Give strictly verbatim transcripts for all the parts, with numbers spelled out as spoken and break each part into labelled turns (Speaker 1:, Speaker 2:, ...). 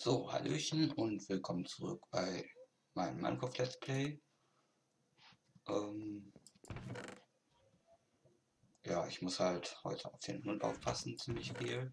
Speaker 1: So, Hallöchen und willkommen zurück bei meinem Minecraft Let's Play. Ähm, ja, ich muss halt heute auf den Hund aufpassen, ziemlich viel.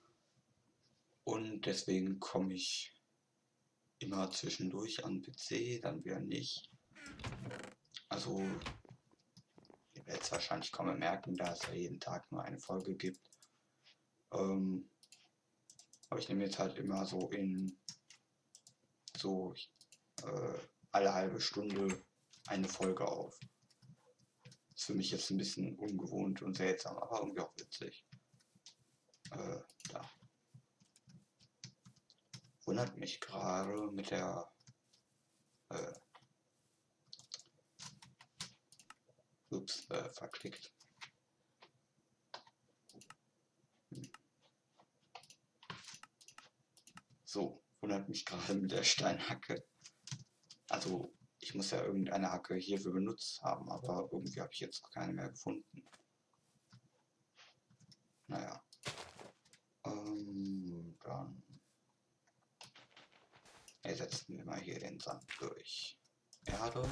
Speaker 1: Und deswegen komme ich immer zwischendurch an den P C, dann wieder nicht. Also, ihr werdet es wahrscheinlich kaum merken, da es ja jeden Tag nur eine Folge gibt. Ähm, aber ich nehme jetzt halt immer so in so äh, alle halbe Stunde eine Folge auf. Ist für mich jetzt ein bisschen ungewohnt und seltsam, aber irgendwie auch witzig. Äh, da. Wundert mich gerade mit der äh, ups, äh, verklickt. Hm. So, wundert mich gerade mit der Steinhacke. Also, ich muss ja irgendeine Hacke hierfür benutzt haben, aber irgendwie habe ich jetzt keine mehr gefunden. Naja. Ähm, dann ersetzen wir mal hier den Sand durch Erde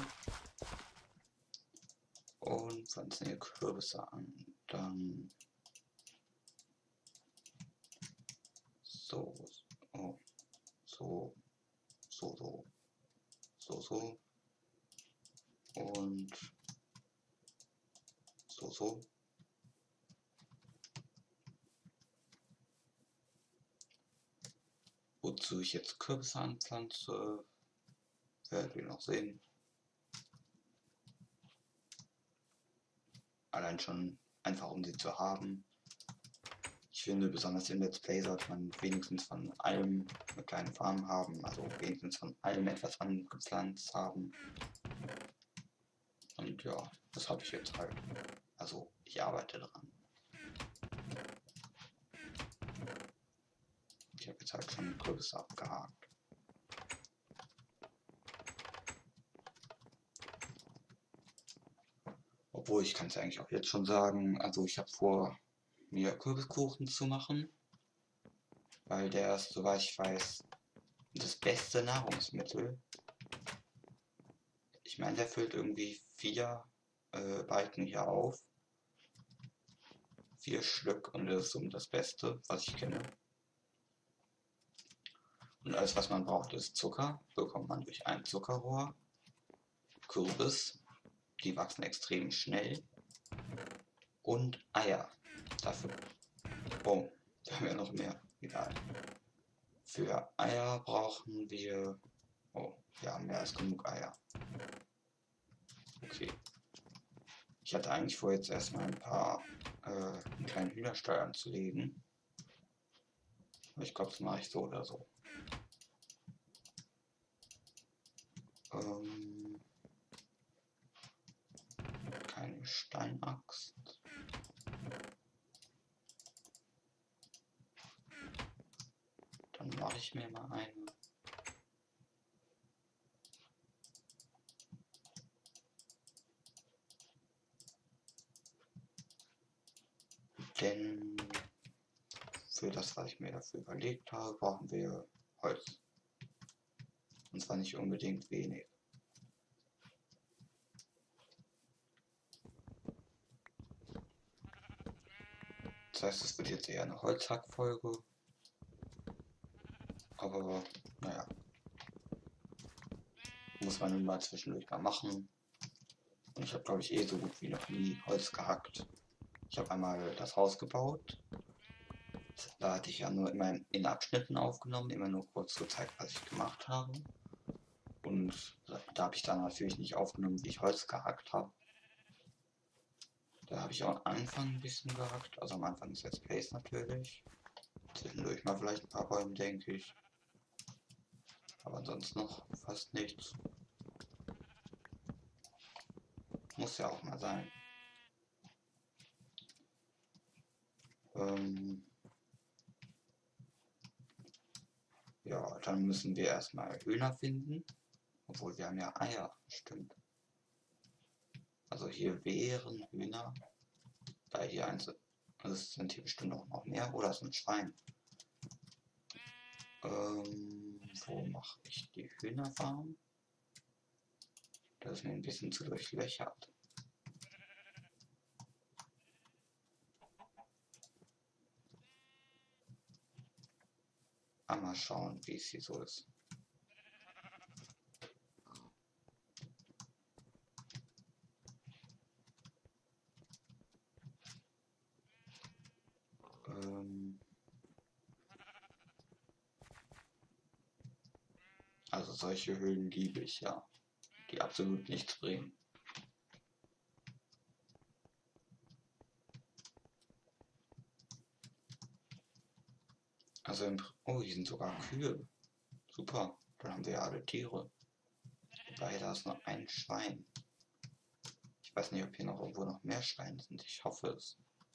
Speaker 1: und pflanzen hier Kürbisse an. Dann so, oh, so, so, so, so, so und so, so. Wozu ich jetzt Kürbisse anpflanze, werdet ihr noch sehen. Allein schon einfach um sie zu haben. Ich finde, besonders im Let's Play sollte man wenigstens von allem eine kleine Farm haben, also wenigstens von allem etwas angepflanzt haben. Und ja, das habe ich jetzt halt. Also ich arbeite dran. Ich habe jetzt halt schon Kürbisse abgehakt. Obwohl, ich kann es eigentlich auch jetzt schon sagen, also ich habe vor, mir Kürbiskuchen zu machen, weil der ist, soweit ich weiß, das beste Nahrungsmittel. Ich meine, der füllt irgendwie vier äh, Balken hier auf. Vier Stück und das ist somit das Beste, was ich kenne. Und alles, was man braucht, ist Zucker. Bekommt man durch ein Zuckerrohr. Kürbis, die wachsen extrem schnell. Und Eier. Dafür. Oh, wir haben ja noch mehr. Egal. Für Eier brauchen wir. Oh, ja, mehr als genug Eier. Okay. Ich hatte eigentlich vor, jetzt erstmal ein paar äh, einen kleinen Hühnerstall anzulegen. Aber ich glaube, das mache ich so oder so. Ähm, keine Steinaxt. Dann mache ich mir mal eine. Denn für das, was ich mir dafür überlegt habe, brauchen wir Holz. Und zwar nicht unbedingt wenig. Das heißt, es wird jetzt eher eine Holzhackfolge. Aber naja. Muss man nun mal zwischendurch mal machen. Und ich habe, glaube ich, eh so gut wie noch nie Holz gehackt. Ich habe einmal das Haus gebaut. Da hatte ich ja nur immer in Abschnitten aufgenommen, immer nur kurz gezeigt, was ich gemacht habe. Und da habe ich dann natürlich nicht aufgenommen, wie ich Holz gehackt habe. Da habe ich auch am Anfang ein bisschen gehackt, also am Anfang des Let's Plays natürlich. Zwischendurch mal vielleicht ein paar Bäume, denke ich. Aber sonst noch fast nichts. Muss ja auch mal sein. Ähm ja, dann müssen wir erstmal Hühner finden. Obwohl wir haben ja Eier, stimmt. Also hier wären Hühner. Da hier eins. Also es sind hier bestimmt auch noch mehr. Oder es ist ein Schwein. Ähm wo mache ich die Hühnerfarm? Das ist mir ein bisschen zu durchlöchert. Mal schauen, wie es hier so ist. Ähm also solche Höhlen liebe ich ja, die absolut nichts bringen. Also, im, oh, hier sind sogar Kühe. Super, dann haben wir ja alle Tiere. Wobei, da ist noch ein Schwein. Ich weiß nicht, ob hier noch irgendwo noch mehr Schweine sind. Ich hoffe es.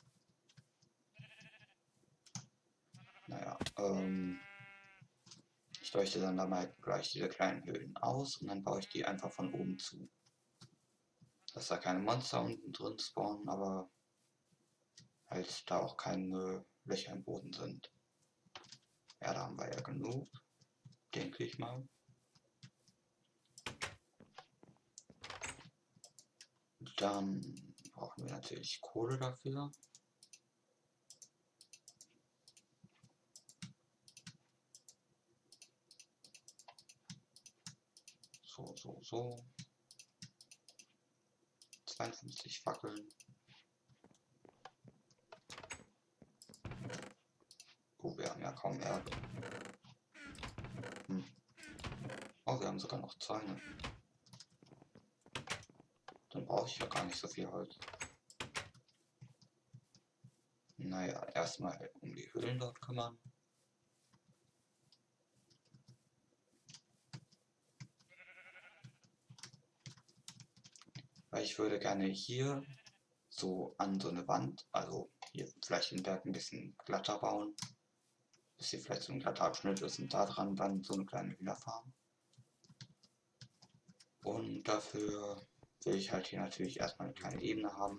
Speaker 1: Naja, ähm, ich leuchte dann da mal gleich diese kleinen Höhlen aus und dann baue ich die einfach von oben zu. Dass da keine Monster unten drin spawnen, aber halt da auch keine Löcher im Boden sind. Ja, da haben wir ja genug, denke ich mal. Dann brauchen wir natürlich Kohle dafür. So, so, so. zweiundfünfzig Fackeln. Oh, wir haben ja kaum Erde. Hm. Oh, wir haben sogar noch Zäune. Dann brauche ich ja gar nicht so viel Holz. Naja, erstmal um die Höhlen dort kümmern. Weil ich würde gerne hier so an so eine Wand, also hier vielleicht den Berg ein bisschen glatter bauen, bis hier vielleicht so ein glatter Abschnitt ist und da dran dann so eine kleine Hühnerfarm. Und dafür will ich halt hier natürlich erstmal eine kleine Ebene haben.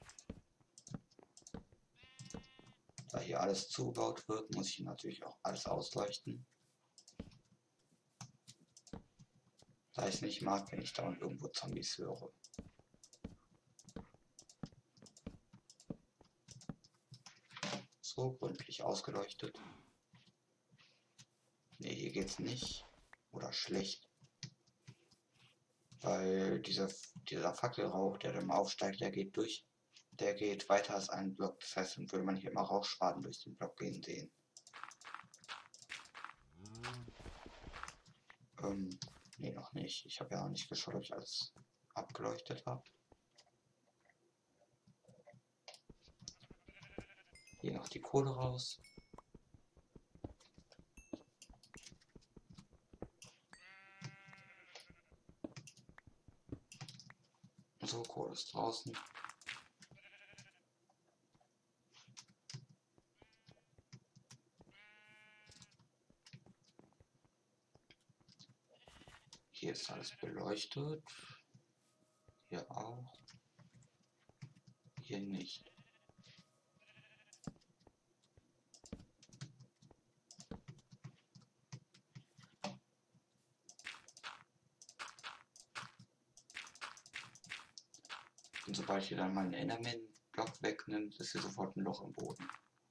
Speaker 1: Da hier alles zugebaut wird, muss ich natürlich auch alles ausleuchten. Da ich es nicht mag, wenn ich dauernd irgendwo Zombies höre. So, gründlich ausgeleuchtet. Ne, hier geht's nicht. Oder schlecht. Weil dieser, dieser Fackelrauch, der dann aufsteigt, der geht durch. Der geht weiter als ein Block. Das heißt, dann würde man hier immer Rauchschwaden durch den Block gehen sehen. Ähm, nee, noch nicht. Ich habe ja noch nicht geschaut, ob ich alles abgeleuchtet habe. Hier noch die Kohle raus. So, Kohle ist draußen. Hier ist alles beleuchtet. Hier auch. Hier nicht. Und sobald ihr dann mal einen Enderman-Block wegnimmt, ist hier sofort ein Loch im Boden.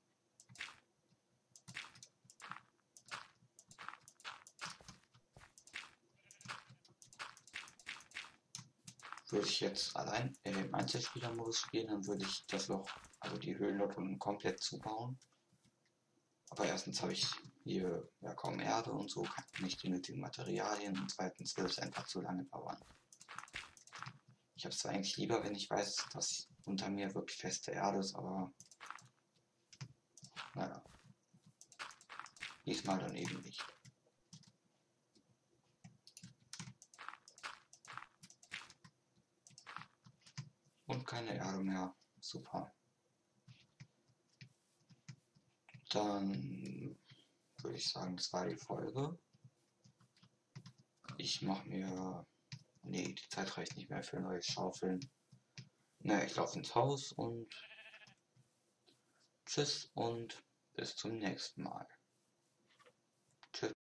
Speaker 1: Würde ich jetzt allein in dem Einzelspielermodus spielen, dann würde ich das Loch, also die Höhlen dort unten komplett zubauen. Aber erstens habe ich hier ja kaum Erde und so, nicht die nötigen Materialien und zweitens würde es einfach zu lange dauern. Ich habe es zwar eigentlich lieber, wenn ich weiß, dass unter mir wirklich feste Erde ist, aber naja, diesmal dann eben nicht. Und keine Erde mehr, super. Dann würde ich sagen, das war die Folge. Ich mache mir... Nee, die Zeit reicht nicht mehr für neue Schaufeln. Naja, ich laufe ins Haus und tschüss und bis zum nächsten Mal. Tschüss.